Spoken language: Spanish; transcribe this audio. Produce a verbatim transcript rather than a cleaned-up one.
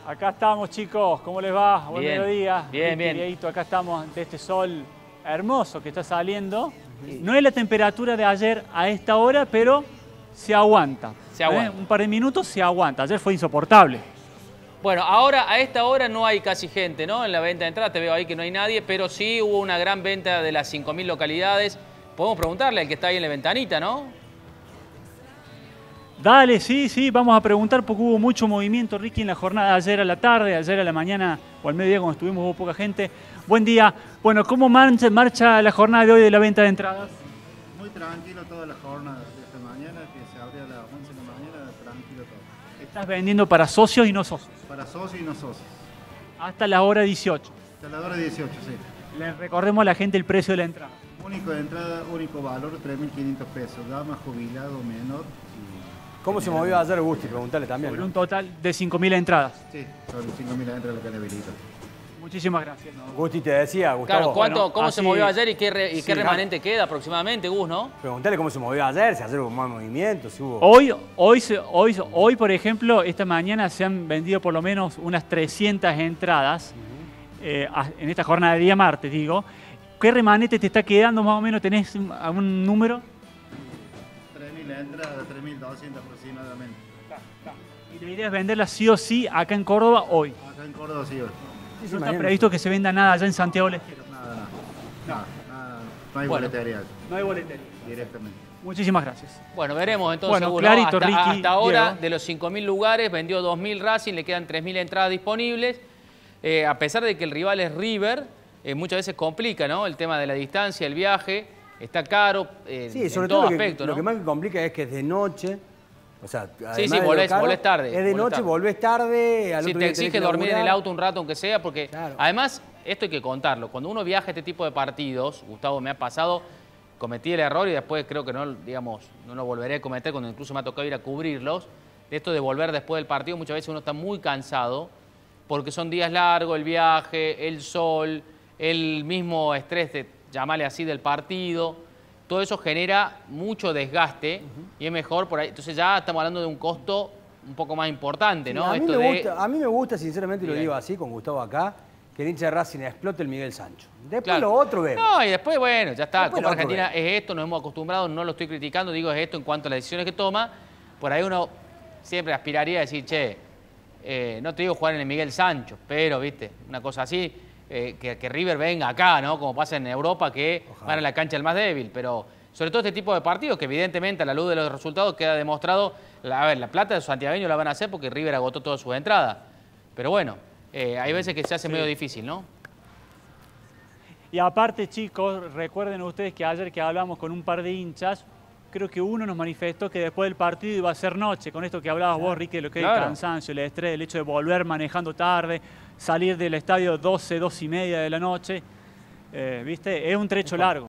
Acá estamos, chicos. ¿Cómo les va? Buen Bien, mediodía. bien, bien. Dieguito, acá estamos de este sol hermoso que está saliendo. No es la temperatura de ayer a esta hora, pero se aguanta. Se aguanta. ¿Eh? Un par de minutos se aguanta. Ayer fue insoportable. Bueno, ahora a esta hora no hay casi gente, ¿no? En la venta de entrada te veo ahí que no hay nadie, pero sí hubo una gran venta de las cinco mil localidades. Podemos preguntarle al que está ahí en la ventanita, ¿no? Dale, sí, sí, vamos a preguntar porque hubo mucho movimiento, Ricky, en la jornada de ayer a la tarde, ayer a la mañana o al mediodía cuando estuvimos hubo poca gente. Buen día. Bueno, ¿cómo marcha, marcha la jornada de hoy de la venta de entradas? Muy tranquilo toda la jornada de esta mañana, que se abre a las once de la mañana, tranquilo todo. Estás vendiendo para socios y no socios. Para socios y no socios. Hasta la hora dieciocho. Hasta la hora dieciocho, sí. Le recordemos a la gente el precio de la entrada. Único de entrada, único valor, tres mil quinientos pesos. Dama, jubilado, menor. ¿Cómo se movió ayer, Gusti? Preguntale también. Sobre ¿no? un total de cinco mil entradas. Sí, son cinco mil adentro de lo que le habilita. Muchísimas gracias. Gusti te decía, Gustavo. Claro, ¿cuánto, Bueno, ¿cómo así- se movió ayer y qué, re- y Sí, qué claro. remanente queda aproximadamente, Gus, no? Preguntale cómo se movió ayer, si ayer hubo más movimiento, si hubo... Hoy, hoy, se- hoy, hoy, por ejemplo, esta mañana se han vendido por lo menos unas trescientas entradas eh, a- en esta jornada de día martes, digo. ¿Qué remanente te está quedando más o menos? ¿Tenés un, algún número? tres mil entradas, tres mil doscientas aproximadamente. Y la idea es venderla sí o sí acá en Córdoba hoy. Acá en Córdoba sí, hoy. Sí, sí, No está mañana. previsto que se venda nada allá en Santiago del Estero. Nada, nada. Nada, nada. No hay Bueno. boletería No hay boletería. directamente. Muchísimas gracias. Bueno, veremos entonces, Bueno, Gus, ¿no? clarito, hasta, Ricky, hasta ahora, Diego. de los cinco mil lugares, vendió dos mil Racing, le quedan tres mil entradas disponibles. Eh, a pesar de que el rival es River, eh, muchas veces complica, ¿no? El tema de la distancia, el viaje, está caro eh, Sí, sobre en todo todo lo que, aspecto, lo ¿no? que más me complica es que es de noche. O sea, además sí, de lo volvés- caro, volvés tarde, Es de volvés noche, tarde. volvés tarde. Al Si otro te día exige tenés que dormir en el laburar. auto un rato, aunque sea, porque Claro. además, esto hay que contarlo. Cuando uno viaja a este tipo de partidos, Gustavo, me ha pasado, cometí el error y después creo que no, digamos, no lo volveré a cometer cuando incluso me ha tocado ir a cubrirlos. De esto de volver después del partido, muchas veces uno está muy cansado porque son días largos, el viaje, el sol, el mismo estrés, de, llamarle así, del partido. Todo eso genera mucho desgaste y es mejor por ahí. Entonces ya estamos hablando de un costo un poco más importante, ¿no? Sí, a, mí Esto me de- gusta, a mí me gusta, sinceramente, y lo Diga. digo así, con Gustavo acá, que el hincha de Racing explote el Miguel Sancho. Después Claro. lo otro vemos. No, y después, bueno, ya está. Después Copa lo otro Argentina es esto, nos hemos acostumbrado, no lo estoy criticando, digo es esto en cuanto a las decisiones que toma. Por ahí uno siempre aspiraría a decir, che, eh, no te digo jugar en el Miguel Sancho, pero, viste, una cosa así, eh, que, que River venga acá, ¿no? Como pasa en Europa, que Ojalá. van a la cancha el más débil. Pero sobre todo este tipo de partidos, que evidentemente a la luz de los resultados queda demostrado, la, a ver, la plata de los santiagueños la van a hacer porque River agotó todas sus entradas. Pero bueno, eh, hay veces que se hace medio difícil, ¿no? Y aparte, chicos, recuerden ustedes que ayer que hablamos con un par de hinchas, creo que uno nos manifestó que después del partido iba a ser noche, con esto que hablabas vos, Ricky, de lo que es el Claro. cansancio, el estrés, el hecho de volver manejando tarde, salir del estadio doce, doce y media de la noche. Eh, ¿Viste? Es un trecho largo.